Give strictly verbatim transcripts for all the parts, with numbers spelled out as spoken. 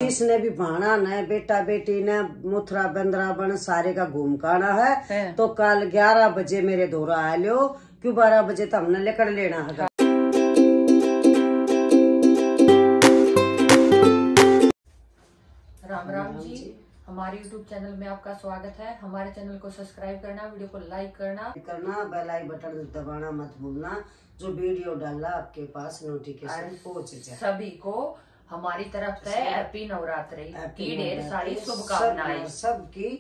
Police ने भी भाना न बेटा बेटी ने मुथरा बंदरा बन सारे का घूम काना है, है। तो कल ग्यारह बजे मेरे दौरा आ लो, क्यों बारह बजे तो हमने लेकर लेना है। राम राम जी, हमारे यूट्यूब चैनल में आपका स्वागत है। हमारे चैनल को सब्सक्राइब करना, वीडियो को लाइक करना करना बेल आई बटन दबाना मत भूलना, जो वीडियो डाला आपके पास नोटिफिकेशन पहुंच जाए। सभी को हमारी तरफ से हैप्पी नवरात्रि की ढेर सारी शुभकामनाएं सबकी।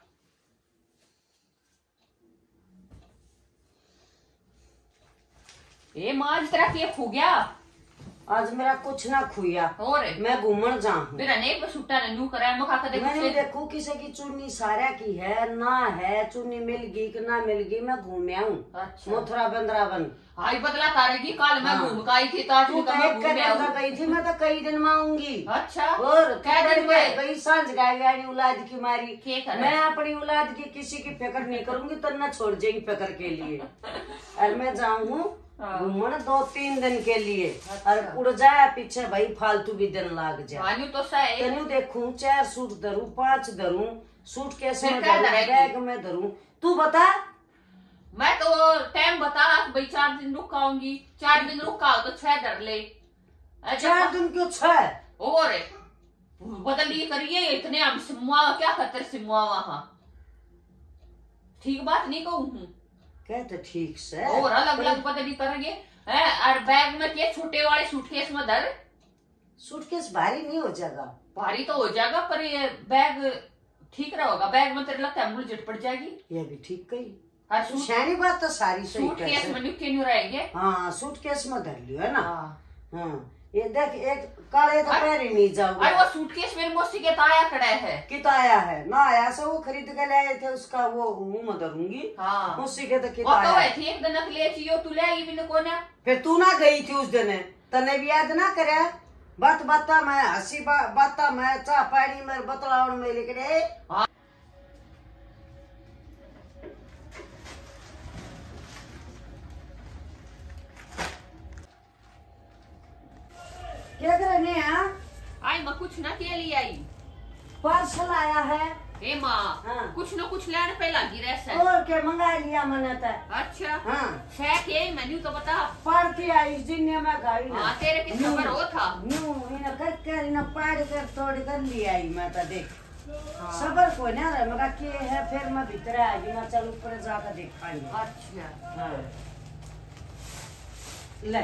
ये माँ इस तरह के खो गया, आज मेरा कुछ ना खुया और मैं घूमन जाऊँ। फिर अनेक सूटा ने नू कराया मखा का देखो मैंने देखो किसी की चुन्नी सारा की है ना है, चुन्नी मिल गई कि ना मिल गई, मैं घूम आऊँ। अच्छा। मथुरा बंदरावन आई बदला करेगी, कल मैं घूम का आई थी तो आज गई थी, मैं तो कई दिन में आऊंगी। अच्छा। और गई सांझ गाय औलाद की मारी, मैं अपनी औलाद की किसी की फिक्र नहीं करूंगी, तो न छोड़ जाएगी फिक्र के लिए। और मैं जाऊँ घूमन दो तीन दिन के लिए। अच्छा। और उड़ जाए पीछे भाई फालतू भी दिन लाग जाए तो तेनू देखूं चार सूट धरूं पांच धरूं सूट कैसे बैग में धरूं, तू बता। मैं तो टाइम बता भाई चार दिन रुक आऊंगी, चार दिन रुका तो छह धर ले। चार दिन क्यों छह? और बदली करिए इतने हम सिमुआ क्या खतर सिमुआ वहां ठीक बात नहीं कहूँ कहते ठीक से और अलग अलग बदली करेंगे। और बैग में के छोटे वाले सूटकेस में धर, सूटकेस भारी नहीं हो जाएगा? भारी तो हो जाएगा पर ये बैग ठीक रहेगा। बैग में तेरे लगता है मुझे झट पड़ जाएगी। ये भी ठीक कही, शहरी बात तो सारी सही। सूटकेस में न्यूके न्यू रहेंगे। हाँ सूटकेस में धर लियो है ना। हाँ ये देख एक काले तो पैर ही नहीं जाओ। अरे वो सूटकेस मेरे मौसी के ताया खड़ा है। कितना आया है ना आया से वो खरीद के लाए थे, उसका वो मुंह में धरूंगी। हाँ मौसी के तो कितना आया थी एक दिन ले चियो तू ले आई भी न कोने। फिर तू ना गई थी उस दिन, तने भी याद ना करे बात बाता मैं हंसी बाता मैं चाह पानी में बतलावन में लेके। क्या करने आई मैं कुछ ना के लिए आई, पार्सल आया है। ए माँ हाँ। कुछ न कुछ लेने पे लगी रह और क्या मंगा लिया मैंने तो। अच्छा हाँ शेख यही मेन्यू तो बता पढ़ती आई इस दिन में गाड़ी हाँ तेरे की खबर हो था न्यू इन्हें कर कर इन्हें पढ़ कर तोड़ कर लिया आई मैं तो देख हाँ। सबर को ना रहा मगर के है फिर मैं भीतर आ गई, मैं चल ऊपर जाकर देखाई। अच्छा हाँ ले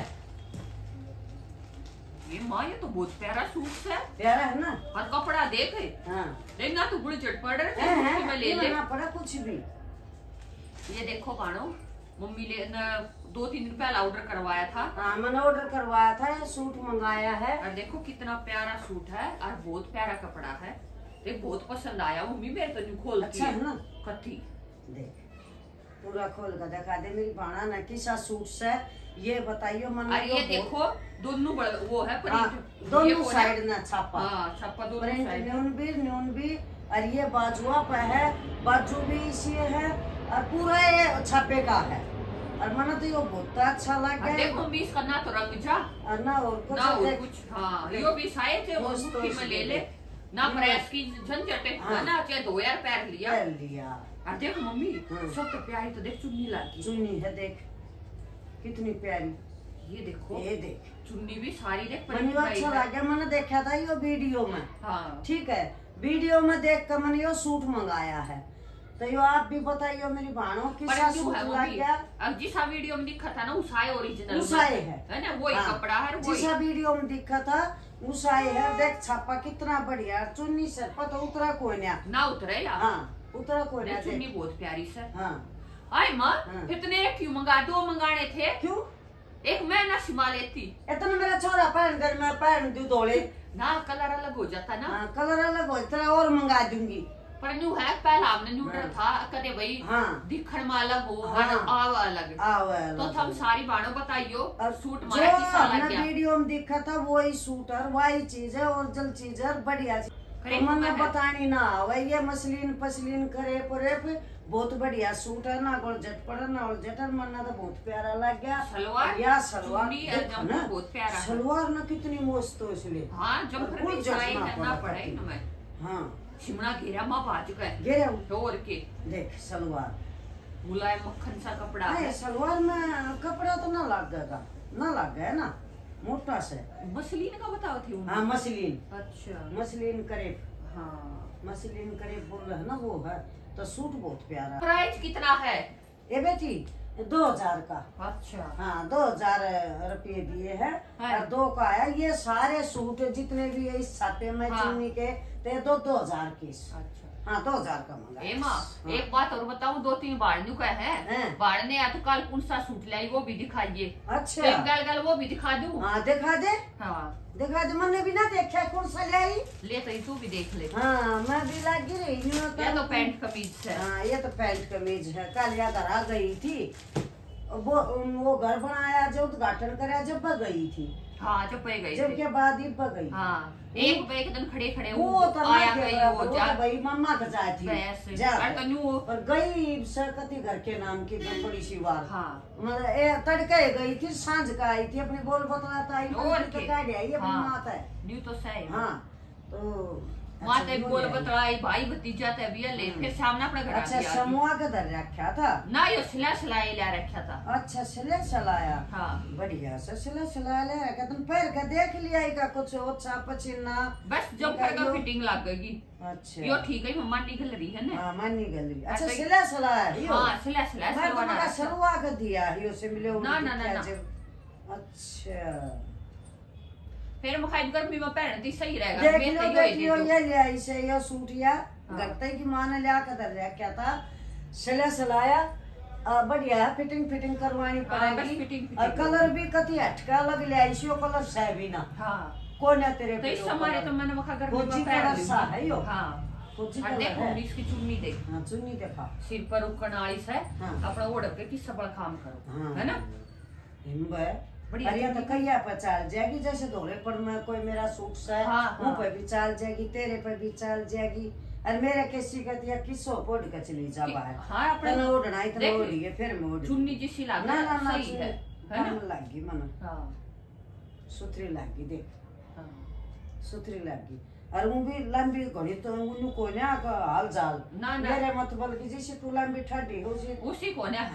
ये माँ ये तो बहुत प्यारा सूट है। प्यारा है ना और कपड़ा देख हाँ। देखना तो बुढ़ी चट पड़ रहे है, मैं ले ले पड़ा कुछ भी। ये देखो बानो मम्मी ले न, दो तीन दिन पहले ऑर्डर करवाया था। हाँ मैंने ऑर्डर करवाया था, सूट मंगाया है। और देखो कितना प्यारा सूट है और बहुत प्यारा कपड़ा है, देख बहुत पसंद आया मम्मी मेरे तो खोल। अच्छा है ना कथी देख पूरा खोल कर दिखा दे मेरी भाना न किसा सूट से ये बताइयो मन। अरे ये देखो दोनों वो है प्रिंट, दोनों साइड ना छापा। हाँ, छापा दोनों प्रिंट साइड। न्यून भी न्यून भी और ये बाजुआ पे है, बाजू भी इसी है और पूरा ये छापे का है। और मन तो ये बहुत अच्छा लगा। देखो भी इसका ना तो रंग जा और ना और कुछ ना और कुछ। हाँ यो भी साइज है वो मुट्ठी में ले ले ना प्रेस की झंझट है ना, चाहे दो यार पैर लिया लिया। और देखो मम्मी सब तो प्यारी तो देख चुन्नी लगी, चुन्नी है देख कितनी प्यारी। ये देखो ये देख चुन्नी भी सारी देख मैंने अच्छा लगा, मैंने देखा था ये वीडियो में। हाँ ठीक है वीडियो में देख कर मैंने ये सूट मंगाया है, तो यो आप भी बताइए मेरी बहनों किसा सूट लग गया। अब जिसा वीडियो में दिखा था ना उसाए ओरिजिनल उसाए है है ना वही हाँ। कपड़ा है वही जिसा वीडियो में दिखा था उसाए है। देख छापा कितना बढ़िया, चुन्नी सर पर तो उतरा कोई ना ना उतरे यार। हाँ उतरा कोई ना, चुन्नी बहुत प्यारी सर। हाँ आई माँ इतने क्यों मंगा, दो मंगाने थे क्यों? एक मैं ना सिमा लेती, इतना मेरा छोरा पहन कर मैं पहन दू दौड़े ना कलर अलग हो जाता ना। हाँ कलर अलग हो जाता और मंगा दूंगी। पर न्यू है पहला हमने न्यू डर था कदे भाई हाँ दिखण में अलग हो हाँ आव अलग आव अलग तो हम सारी बाणो बताइयो सूट जो मारा किसा लग हमने गया वीडियो में देखा था वही सूट है वही चीज है ओरिजिनल चीज है बढ़िया चीज करे तो मैंने है। बतानी ना वही ये मसलिन पसलिन करे परे पे बहुत बढ़िया सूट है ना और झटपट ना और जटर मरना तो बहुत प्यारा लग गया सलवार या सलवार चुन्नी और देखो जम्पर ना, बहुत प्यारा है। सलवार ना कितनी मस्त हो इसलिए हाँ जम्पर और भी जचना चाहिए करना पड़ा पड़े ना मैं हाँ शिमला घेरा माँ बाजू का है गिरे और के देख सलवार मुलायम मक्खन सा कपड़ा नहीं है सलवार में कपड़ा तो ना लगेगा ना लग गया ना मोटा से मसलिन का बताओ थी उन्होंने। हाँ मसलिन अच्छा मसलिन करेब हाँ मसलिन करेब बोल रहे हैं ना वो है तो सूट बहुत प्यारा प्राइस कितना है ये बेटी दो हजार का अच्छा हाँ दो हजार रुपये दिए है हाँ। और दो का आया ये सारे सूट जितने भी है इस छापे में हाँ। चुन्नी के ते दो दो हजार की अच्छा हाँ दो हजार का मंगा ए माँ एक बात और बताऊं दो तीन बाड़नू का है हैं? बाड़ने या तो कल कौन सा सूट लाई वो भी दिखाइए अच्छा एक गल गल वो भी दिखा दूं हाँ दिखा दे हाँ दिखा दे मैंने भी ना देखा कौन सा ले आई ले तो तू भी देख ले हाँ मैं भी लगी रही हूँ ये तो पैंट कमीज है हाँ ये तो पैंट कमीज है कल या घर आ गई थी वो वो घर बनाया जो उद्घाटन कराया जब बग गई थी हाँ जब पे गई जब थी के बाद ही बग गई हाँ एक एक दिन खड़े खड़े वो वो तो आया ना गई के वो वो जा तो भाई मम्मा का जाए थी वैसे जा अरे तो न्यू और गई सरकती घर के नाम की एकदम बड़ी सी बात हाँ मतलब ए तड़के गई थी सांझ का आई थी अपनी बोल बतलाता आई और तो के? कह आई अपनी हाँ। माता है न्यू तो सही हाँ तो माते अच्छा, बोल न्यू ले आई। बतलाई भाई भतीजा ते भी ले फिर सामने अपना घर आ अच्छा गया समूह का दर रखा था ना यो सिला सिलाई ला रखा था अच्छा सिले चलाया हाँ बढ़िया से सिले चला ले रखा तुम पैर का देख लिया का कुछ ओछा पसीना बस जब कर का फिटिंग लग गई अच्छा यो ठीक है मम्मा निकल रही है ना हाँ मानी गली अच्छा अच्छा, सिले चलाया यो हाँ सिला सिला मैं तो सिलवाना मगा रखा। सलवा का दिया यो से मिले ना, ना, ना, ना। अच्छा फिर मखाई गर्मी में पहनती सही रहेगा देख मैं लो तो यो देख ही लो दे ये ले आई से ये सूट या हाँ। गत्ते की माँ ने लिया कर रहा क्या था सिले सिलाया आ, बढ़िया है फिटिंग फिटिंग करवानी हाँ, बस पड़ेगी फिटिंग, फिटिंग और कलर भी कति हटका लग ले आई सियो कलर से भी ना हाँ कौन है तेरे तो पे इस हमारे तो मैंने मखा गर्मी कोची में पहन कलर सा है यो हाँ कोची और कलर देखो है इसकी चुन्नी देख हाँ चुन्नी देखा सिर पर उकन आली से हाँ। अपना ओढ़ के किस सबल काम करो हाँ। है ना हिम्ब है बढ़िया अरे तो कैया पे चाल जाएगी जैसे धोले पर में कोई मेरा सूट सा है हाँ, मुँह हाँ। पे भी चाल जाएगी तेरे पे भी चाल जाएगी और मेरे किसी का दिया किसो पोड़ के चली जा बाहर हाँ अपने इतना ओढ़ना इतना देख, ओढ़िए फिर मैं ओढ़ चुन्नी जिसी लाग ना ना ना सही है है ना लगी मन हाँ सुथरी लगी देख हाँ सुथरी लगी और वो भी लंबी घड़ी तो उन्हें कोई ना हाल जाल ना ना मेरे मत बोल की जैसे तू लंबी ठंडी हो उसी उसी को ना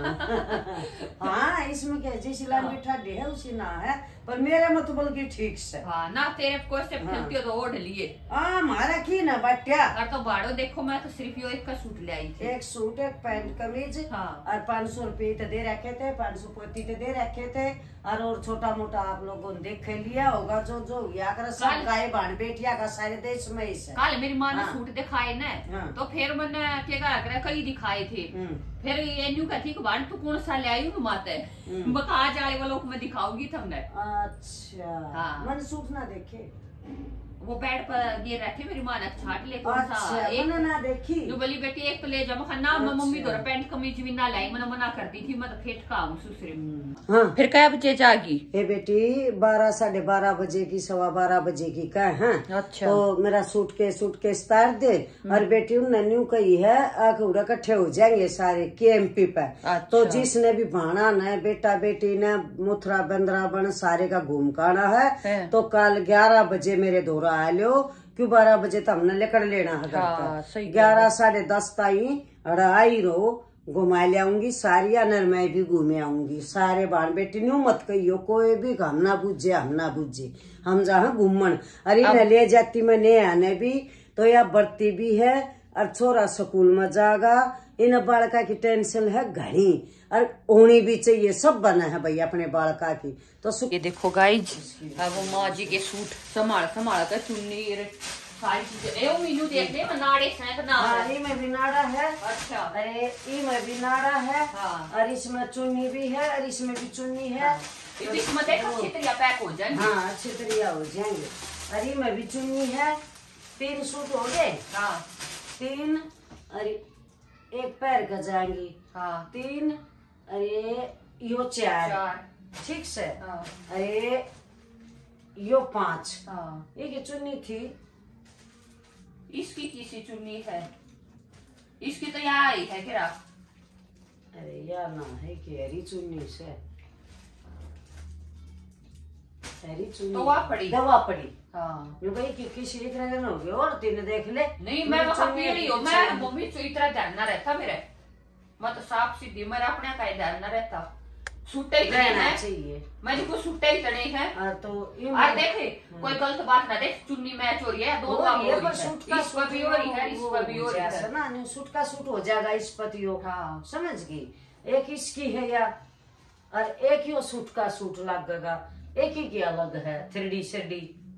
हाँ हाँ इसमें क्या जैसी लंबी ठंडी है उसी ना है पर मेरे मत बोल की ठीक से हाँ ना तेरे को से हाँ। फिरती हो तो ओढ़ लिए हाँ हमारा की ना बट्या और तो बाड़ो देखो मैं तो सिर्फ यो एक का सूट ले आई थी एक सूट एक पैंट कमीज हाँ और पाँच सौ रुपये तो दे रखे थे पाँच सौ पोती तो दे रखे थे और और छोटा मोटा आप लोगों ने देख लिया होगा जो जो या कर सब काल- गाय बाण बेटिया का सारे देश में ही से कल मेरी माँ ने हाँ। सूट दिखाए ना हाँ। तो फिर मैंने क्या करा कई दिखाए थे हम्म, फिर ये न्यू कहती कि बाण तू कौन सा ले आई हूँ माते हम्म। बका जाए वो लोग मैं दिखाऊंगी तुमने अच्छा हाँ। मैंने सूट ना देखे वो बेड पर ये रखे मेरी माँ ने छाट ले कौन सा अच्छा एक मैंने ना देखी जो बोली बेटी एक तो ले जा मैं ना मैं मम्मी अच्छा। दो पैंट कमीज भी ना लाई मैंने मना कर दी थी मैं तो फेट का हूँ सुसरे हाँ फिर क्या बजे जागी ये बेटी बारह साढ़े बारह बजे की सवा बारह बजे की का है अच्छा तो मेरा सूट के सूट के तार दे और बेटी उन्होंने न्यू कही है आखिर इकट्ठे हो जाएंगे सारे के एम पी पे अच्छा। तो जिसने भी भाना न बेटा बेटी ने मुथरा बंदरा बन सारे का घूम काना है, है। तो कल ग्यारह बजे मेरे दौरा आ लो क्यों बारह बजे तो हमने लेकर लेना है हाँ, सही ग्यारह साढ़े दस ताई आई रहो घुमा ले आऊंगी सारी अनर मैं भी घूमे आऊंगी सारे बाण बेटी न्यू मत कहियो कोई भी हम ना बुझे हम ना बुझे हम जहाँ घूमन अरे न ले जाती मैं ने आने भी तो यह बढ़ती भी है और छोरा स्कूल में जागा इन बालका की टेंशन है घनी और होनी भी चाहिए सब बना है भाई अपने बालका की तो ये देखो गाइज अब वो माँ जी के सूट संभाल संभाल कर चुन्नी सारी चीजें ए मीनू देख ले नाड़े हैं ना हाँ, ई में भी नाड़ा है अच्छा अरे ई में भी नाड़ा है हाँ। और इसमें चुन्नी भी है और इसमें भी चुन्नी है हाँ। इसमें देखो छितरिया पैक हो जाएंगे हाँ अच्छे तरिया हो जाएंगे और ई में भी चुन्नी है तीन सूट हो गए हाँ तीन, अरे एक पैर का जाएंगी। हाँ तीन, अरे यो चार, चार। ठीक से। हाँ। अरे यो पांच। हाँ। ये की चुन्नी थी, इसकी किसी चुन्नी है, इसकी तो यहाँ आई है क्या? अरे यार ना है कि हरी चुन्नी से, हरी चुन्नी दवा पड़ी, दवा पड़ी। हाँ यो भाई कि किसी इतना दिन हो गया और तीन देख ले। नहीं मैं वहाँ पीड़ी हूँ, मैं मम्मी तो इतना ध्यान न रहता मेरे, मैं तो साफ सीधी, मेरा अपने का ध्यान न रहता। सूटे ही रहना चाहिए, मेरे को सूटे ही चढ़े है। और तो और देखे कोई गलत बात ना देख, चुन्नी मैच हो रही है, दो बार हो रही है, इस पर भी हो रही है, इस पर भी हो रही है ना, सूट का सूट हो जाएगा इस पतियों। हाँ समझ गई, एक इसकी है या और एक ही सूट का सूट लगेगा, एक ही की अलग है थ्री डी डी।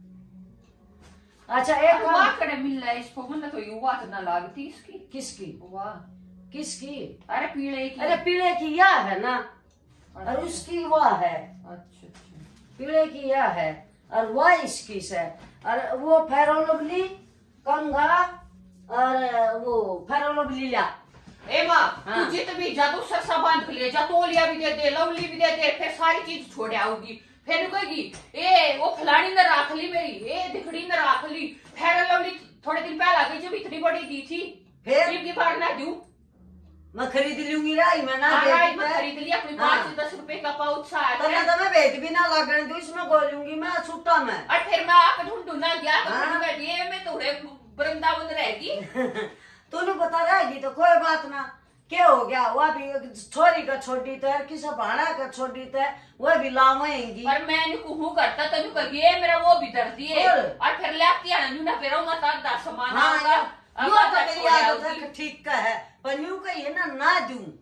अच्छा एक वाह करे मिल रहा है इसको, मतलब तो युवा तो ना लागती इसकी। किसकी? वाह किसकी? अरे पीले की। अरे पीले की या है ना, और उसकी वह है। अच्छा अच्छा, पीले की यह है और वह इसकी है, और वो फेरोलवली कंगा और वो फेरोलवली ला। ए माँ हाँ। तुझे तो भी जादू सरसा बांध ले जा, तोलिया भी दे दे, लवली भी दे दे, फिर सारी चीज छोड़ आओगी, फिर कहेगी ए वो फलानी ने राख ली मेरी, ए दिखड़ी ने राख ली, फेयर लवली थोड़े दिन पहले गई जब इतनी बड़ी दी थी, फिर की बार ना दूं, मैं खरीद लूंगी राई में ना, राई में खरीद लिया अपनी पाँच से दस रुपए का पाउच सा है, तो मैं तो मैं भेज भी ना लगने दूं, इसमें बोलूंगी मैं छुट्टा में। और फिर मैं आके ढूंढू ना गया तो बैठी है मैं थोड़े वृंदावन रहेगी। तूने बता रहेगी तो कोई बात ना, क्या हो गया, वह भी छोरी का छोड़ी तो है, किसी भाड़ा का छोड़ी तो है, वह भी लावेंगी। और मैं कहूँ करता तो कभी ये मेरा वो भी दर्दी है, और फिर लेती है ना फिर ना सामान आऊंगा। मेरी आदत है ठीक का है, पर यूं कही ना ना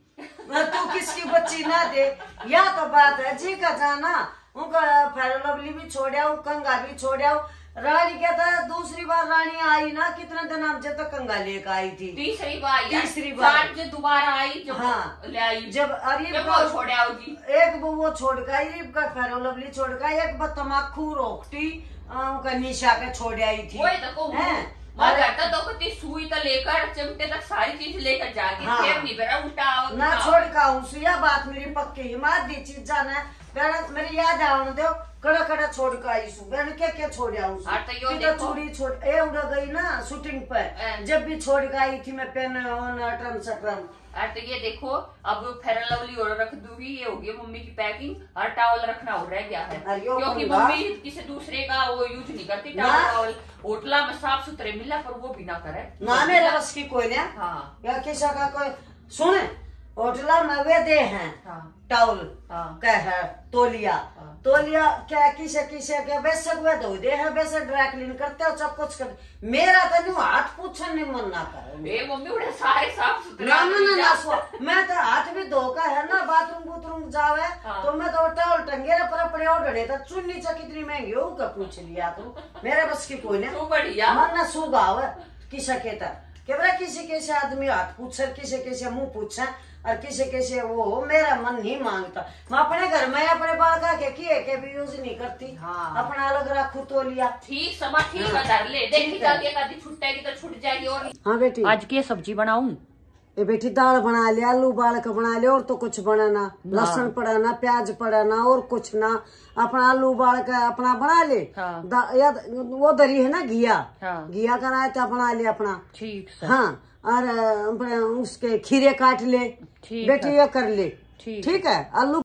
दूं तू किसकी बच्ची ना दे, या तो बात है जी का जाना, उनका फेरोलवली भी छोड़ा, कंगा भी छोड़ा। रानी क्या था, दूसरी बार रानी आई ना, कितने दिन हम जब तक कंगा लेकर आई थी, तीसरी बार तीसरी बार जो दोबारा आई जब हाँ ले आई, जब अरे वो छोड़ा होगी, एक वो वो छोड़ का का फेरोलवली छोड़ का, एक बार तमाकू रोकती उनका निशा के छोड़ आई थी। वही तो कहूँ तो कति सुई तो लेकर चिमटे तक सारी चीज लेकर जागी, हाँ। फिर नहीं बेरा उल्टा ना छोड़ का सुया बात मेरी पक्की हिमात दी चीज जाना मेरी याद आने दो, कड़ा कड़ा छोड़ का आई सु मैंने क्या क्या छोड़ा तो चूड़ी छोड़ ए उड़ा गई ना शूटिंग पर, जब भी छोड़ के आई थी मैं पेन अटरम सटरम। और तो ये देखो अब फेयर लवली और रख दूंगी, ये होगी मम्मी की पैकिंग, और टॉवल रखना हो रह गया है, क्योंकि मम्मी किसी दूसरे का वो यूज नहीं करती टॉवल, होटला में साफ सुथरे मिला पर वो भी ना करे ना, मेरे बस की कोई ना। हाँ या किसी का कोई सुने, होटला में वे दे हैं टाउल क्या है तोलिया, तोलिया क्या किसे किसे क्या वैसे वे दो दे है, वैसे ड्राई क्लीन करते हो सब कुछ करते, मेरा तो नहीं हाथ पूछने नहीं मन ना करे, मम्मी उड़े सारे साफ सुथरे ना ना ना ना मैं तो हाथ भी धो का है ना, बाथरूम बूथरूम जावे तो मैं तो टाउल टंगे रे पर पड़े ओढ़े तो चुन्नी चा कितनी महंगी हो का पूछ लिया तू, मेरे बस की कोई ना बढ़िया मन ना सुगाव किसा कहता क्या, किसी किसी आदमी हाथ पूछ, किसी किसी मुंह पूछे, और किसी किसी वो मेरा मन नहीं मांगता, मैं अपने घर में अपने बाल का के किए के भी यूज नहीं करती। हाँ। अपना अलग रखू तो लिया ठीक समा ठीक है, ले देखी जाती है कभी छुट्टेगी तो छूट जाएगी। और हाँ बेटी आज की सब्जी बनाऊं, ये बेटी दाल बना लिया, आलू बाल का बना लिया, और तो कुछ बनाना, लहसुन पड़ा ना, प्याज पड़ा ना, और कुछ ना, अपना आलू बाल का अपना बना ले। हाँ। या वो दरी है ना घिया, हाँ। घिया का रायता बना ले अपना, ठीक सर। हाँ, और उसके खीरे काट ले बेटी, ये कर ले, ठीक है। आलू